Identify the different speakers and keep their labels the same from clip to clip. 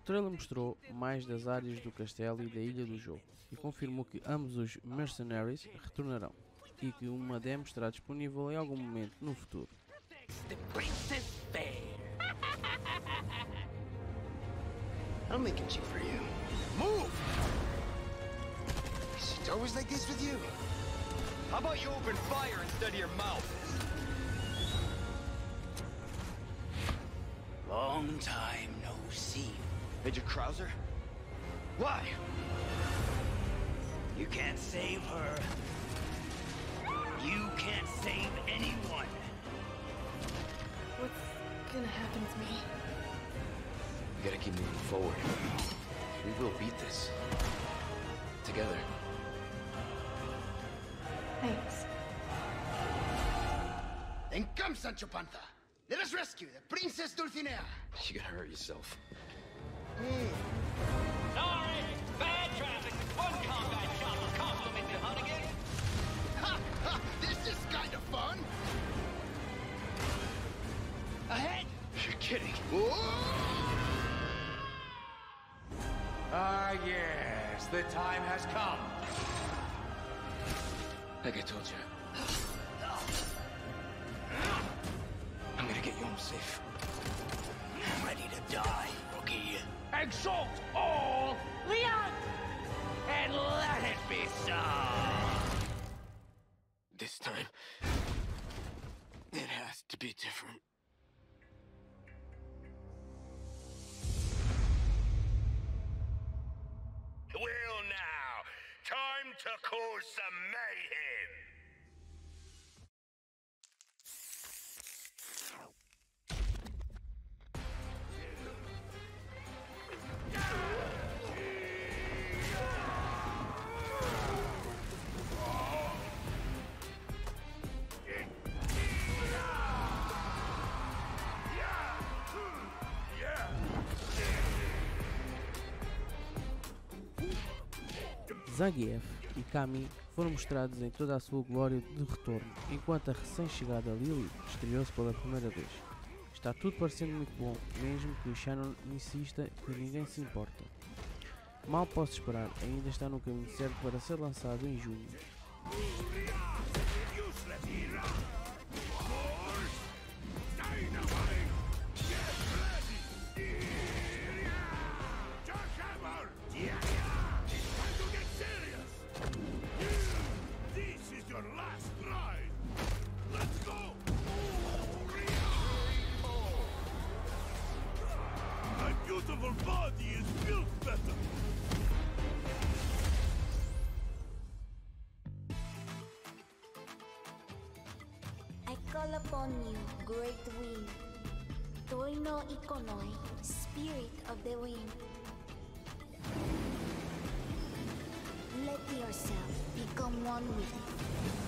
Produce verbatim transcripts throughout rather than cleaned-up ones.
Speaker 1: trailer mostrou mais das áreas do castelo e da ilha do jogo e confirmou que ambos os Mercenaries retornarão e que uma demo estará disponível em algum momento no futuro.
Speaker 2: I'm making cheap for you. Move! Is it always like this with you?
Speaker 3: How about you open fire instead of your mouth?
Speaker 2: Long time no see.
Speaker 3: Major Krauser? Why?
Speaker 2: You can't save her. You can't save anyone.
Speaker 4: What's gonna happen to me?
Speaker 5: We gotta keep moving forward. We will beat this. Together.
Speaker 4: Thanks.
Speaker 2: Then come, Sancho Panza. Let us rescue the Princess Dulcinea.
Speaker 5: You're gonna hurt yourself.
Speaker 6: Sorry, bad traffic. One combat shop will compliment you, Hunnigan.
Speaker 2: Ha! Ha! This is kind of fun. Ahead!
Speaker 5: You're kidding.
Speaker 7: Ah, yes, the time has come.
Speaker 5: Like I told you. I'm gonna get you home safe.
Speaker 2: I'm ready to die, rookie.
Speaker 7: Exalt all, Leon, and let it be so.
Speaker 5: This time, it has to be different.
Speaker 8: Well now, time to cause some mayhem.
Speaker 1: Zangief e Kami foram mostrados em toda a sua glória de retorno, enquanto a recém-chegada Lily estreou-se pela primeira vez. Está tudo parecendo muito bom, mesmo que o Shannon insista que ninguém se importa. Mal posso esperar, ainda está no caminho certo para ser lançado em junho.
Speaker 8: This is your last ride. Let's go. My beautiful body is built better.
Speaker 9: I call upon you, great wind. Toino Ikonoi, spirit of the wind. Let yourself become one with it.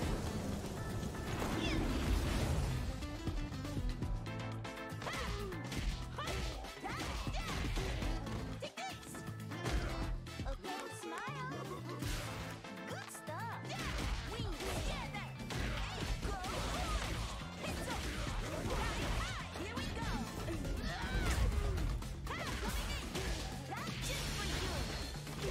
Speaker 9: Okay, smile. Good stuff. We together. Go. It's up. Here we go. That's just for you.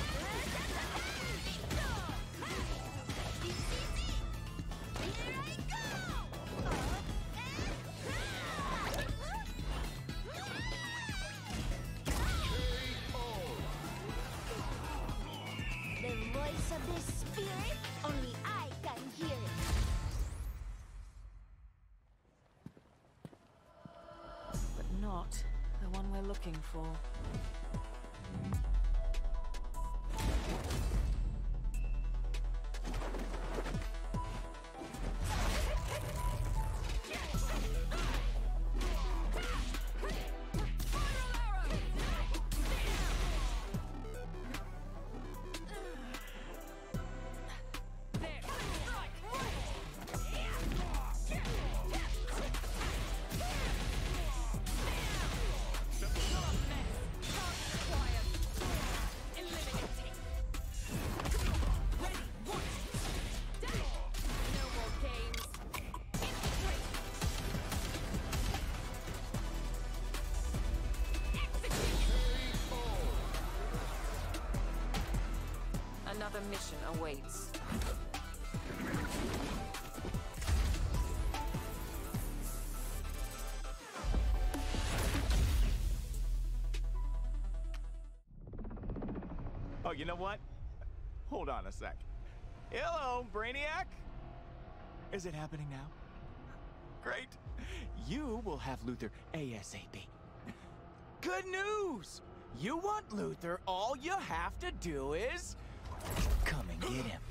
Speaker 9: The voice of the spirit, only I can hear it.
Speaker 10: But not the one we're looking for. Another mission awaits.
Speaker 11: Oh, you know what? Hold on a sec. Hello, Brainiac? Is it happening now? Great. You will have Luthor ASAP. Good news! You want Luthor, all you have to do is... come and get him.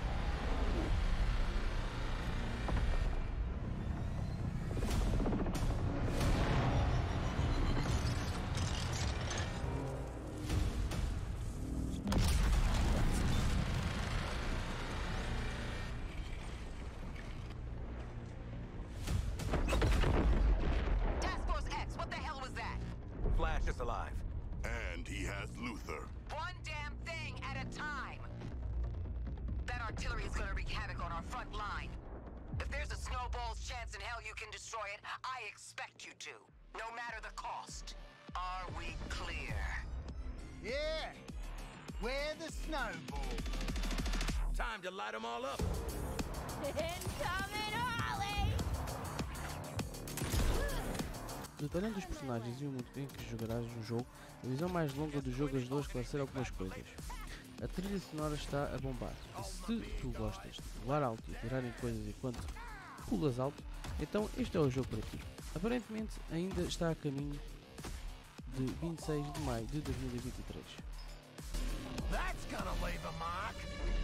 Speaker 12: Task Force X, what the hell was that?
Speaker 3: Flash is alive.
Speaker 8: And he has Luthor.
Speaker 12: One damn thing at a time. That artillery is gonna wreak havoc on our front line. If there's a snowball's chance in hell you can destroy it, I expect you to. No matter the cost. Are we clear?
Speaker 2: Yeah. Where the snowball?
Speaker 3: Time to light them all up.
Speaker 9: Incoming Ollie!
Speaker 1: Detalhando os personagens e o mundo em que jogarás no jogo, a visão mais longa do jogo ajudou a esclarecer algumas coisas. A trilha sonora está a bombar, e se tu gostas de pular alto e atirar em coisas enquanto pulas alto, então este é o jogo para ti. Aparentemente ainda está a caminho de vinte e seis de maio de dois mil e vinte e três.
Speaker 3: That's gonna leave a mark.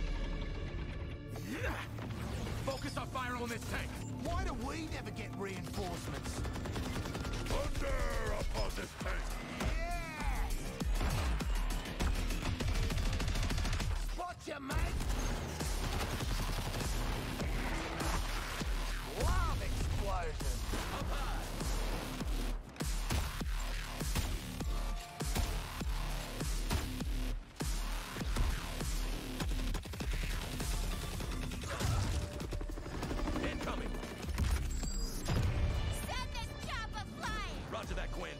Speaker 3: Focus our fire on this tank.
Speaker 2: Why do we never get reinforcements?
Speaker 8: Thunder upon this tank!
Speaker 2: Yes! Watcha, mate! Love explosions!
Speaker 3: Up high. Incoming.
Speaker 9: Send this chopper flying!
Speaker 3: Roger that, Quinn.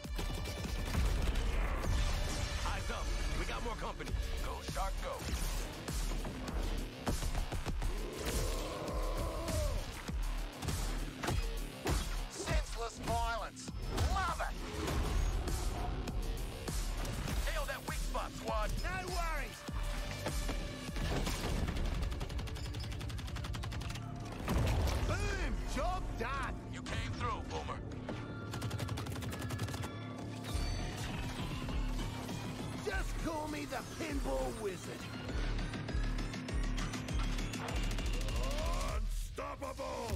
Speaker 3: Eyes up. We got more company. Go, Shark, go.
Speaker 2: Senseless violence! Love it!
Speaker 3: Nail that weak spot, squad.
Speaker 2: No worries! Boom! Job done!
Speaker 3: You came through, Boomer.
Speaker 2: Just call me the Pinball Wizard.
Speaker 8: Unstoppable!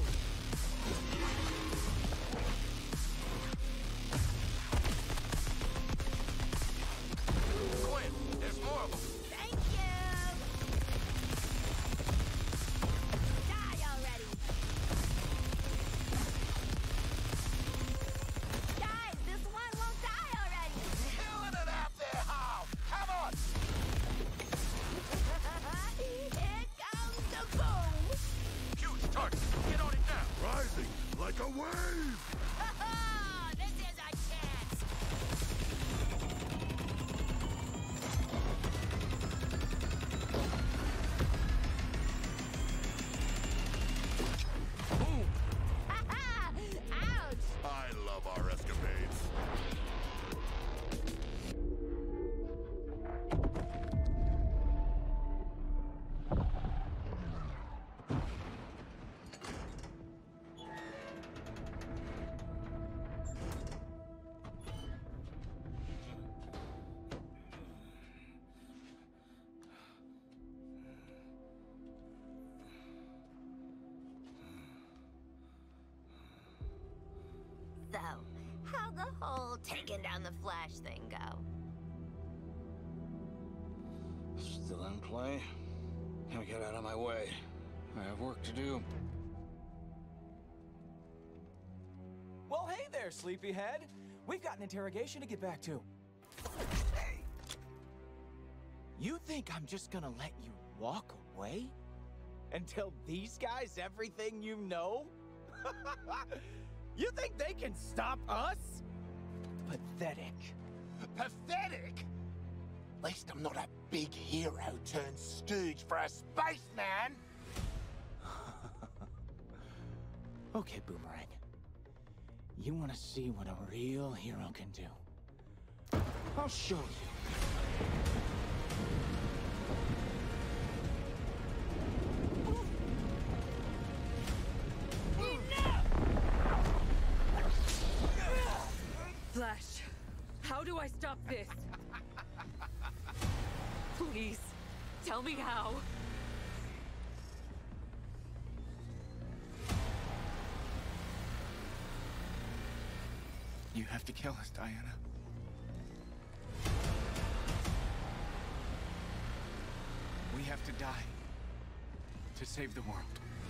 Speaker 3: Quinn, there's more of them.
Speaker 9: Thank you! Die already! Guys, this one won't die already!
Speaker 2: Killing it out there, Hal! Come on!
Speaker 9: Here comes the boom!
Speaker 3: Huge target. Get on it now.
Speaker 8: Rising like a wave!
Speaker 9: This is our chance!
Speaker 3: Boom.
Speaker 9: Ouch!
Speaker 8: I love our escapades.
Speaker 9: So, how'd the whole taking down the Flash thing go?
Speaker 5: Still in play? Now get out of my way. I have work to do.
Speaker 11: Well, hey there, sleepyhead. We've got an interrogation to get back to. Hey. You think I'm just gonna let you walk away? And tell these guys everything you know? You think they can stop us? Pathetic.
Speaker 2: Pathetic? At least I'm not a big hero turned stooge for a spaceman.
Speaker 11: Okay, Boomerang. You want to see what a real hero can do? I'll show you.
Speaker 10: Flash, how do I stop this? Please, tell me how.
Speaker 11: You have to kill us, Diana. We have to die to save the world.